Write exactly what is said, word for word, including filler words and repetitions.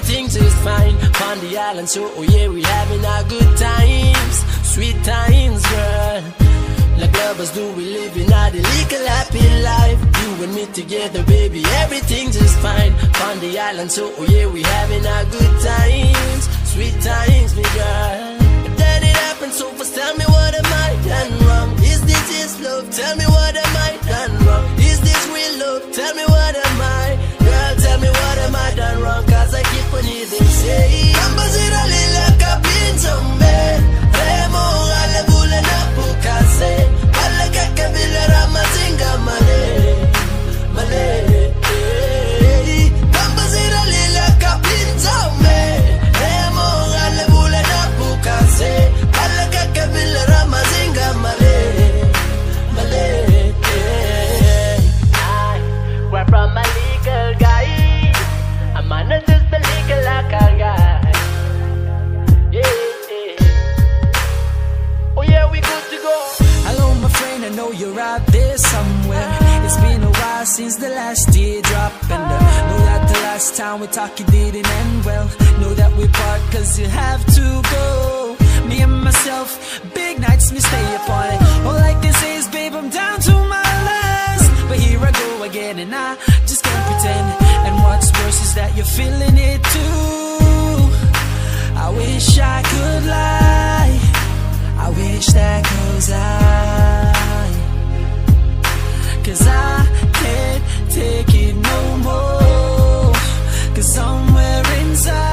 everything's just fine. On the island, so oh yeah, we having our good times, sweet times, girl. Like lovers do, we living our legal happy life. You and me together, baby, everything's just fine. On the island, so oh yeah, we having our good times, sweet times, me girl. But then it happened so fast, tell me what am I done wrong? Is this just love? Tell me what am I done wrong? Is this real love? Tell me what am I? Girl, tell me what am I done wrong? Cause I keep on hearing them say ambas irali la kapinzo me Remo ale bule na pukase Pala kakabila ramazinga male Male ambas irali la kapinzo me Remo ale bule na pukase Pala kakabila ramazinga male Male We're from a legal guy. I'm not just a legal guy. Yeah, yeah. Oh yeah, we good to go. Hello my friend, I know you're out there somewhere. It's been a while since the last teardrop. And I know that the last time we talked you didn't end well. Know that we part cause you have to go. Me and myself, big nights me stay up on it. All I can say is babe, I'm down to my last. But here I go again and I just can't pretend. And what's worse is that you're feeling it too. I wish I could lie, I wish that cause I Cause I can't take it no more. Cause somewhere inside